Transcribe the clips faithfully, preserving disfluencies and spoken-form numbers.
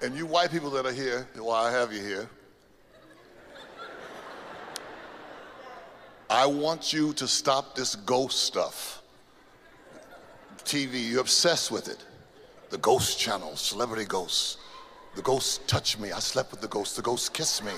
And you white people that are here, while I have you here, I want you to stop this ghost stuff. T V, you're obsessed with it. The ghost channel, celebrity ghosts. The ghosts touch me, I slept with the ghosts, the ghosts kiss me.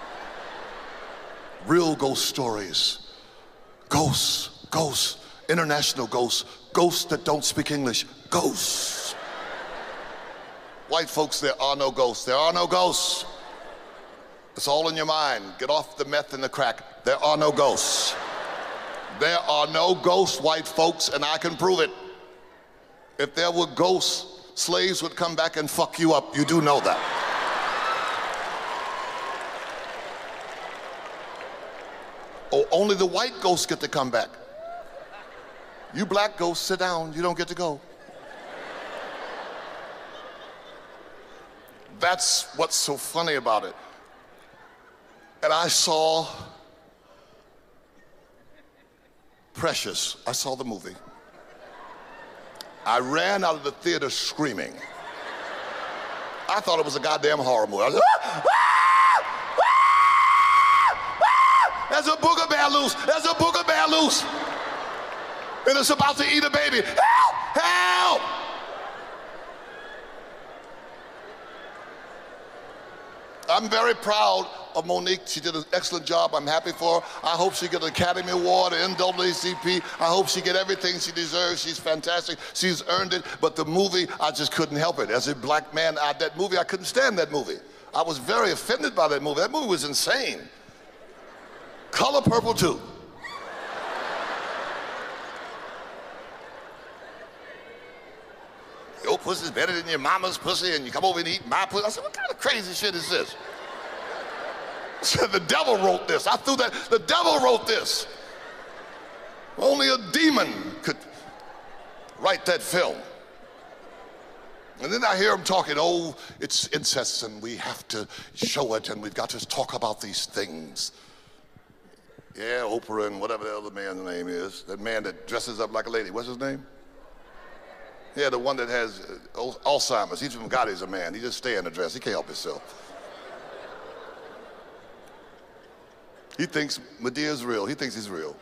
Real ghost stories. Ghosts, ghosts, international ghosts, ghosts that don't speak English, ghosts. White folks, there are no ghosts, there are no ghosts. It's all in your mind. Get off the meth and the crack. There are no ghosts. There are no ghosts, white folks, and I can prove it. If there were ghosts, slaves would come back and fuck you up. You do know that. Oh, only the white ghosts get to come back. You black ghosts, sit down. You don't get to go. That's what's so funny about it. And I saw Precious. I saw the movie. I ran out of the theater screaming. I thought it was a goddamn horror movie. I was, ah, ah, ah, ah, there's a booger bear loose. There's a booger bear loose. And it's about to eat a baby. Help! Help! I'm very proud of Monique. She did an excellent job. I'm happy for her. I hope she get an Academy Award, an N double A C P. I hope she get everything she deserves. She's fantastic. She's earned it. But the movie, I just couldn't help it. As a black man, I, that movie, I couldn't stand that movie. I was very offended by that movie. That movie was insane. Color Purple too. Your pussy's better than your mama's pussy, and you come over and eat my pussy. I said, what kind of crazy shit is this? I said, the devil wrote this. I threw that, the devil wrote this. Only a demon could write that film. And then I hear him talking, oh, it's incest, and we have to show it, and we've got to talk about these things. Yeah, Oprah and whatever the other man's name is, that man that dresses up like a lady, what's his name? Yeah, the one that has uh, Alzheimer's. He's from God, he's a man. He just stay in the dress. He can't help himself. He thinks Medea's real. He thinks he's real.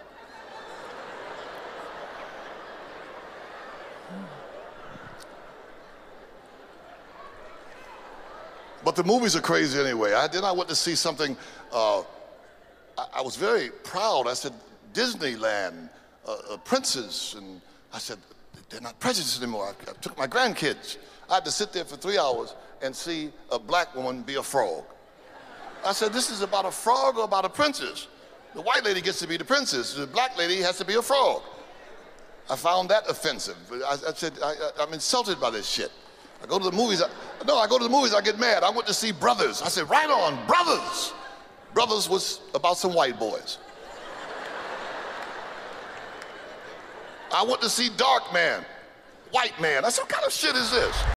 But the movies are crazy anyway. I then I went to see something. Uh, I, I was very proud. I said, Disneyland, uh, uh, Princes, and I said, they're not prejudiced anymore. I, I took my grandkids. I had to sit there for three hours and see a black woman be a frog. I said, this is about a frog or about a princess? The white lady gets to be the princess. The black lady has to be a frog. I found that offensive. I, I said, I, I, I'm insulted by this shit. I go to the movies. I, no, I go to the movies, I get mad. I went to see Brothers. I said, right on, Brothers. Brothers was about some white boys. I went to see Dark Man, white man. I said, what kind of shit is this?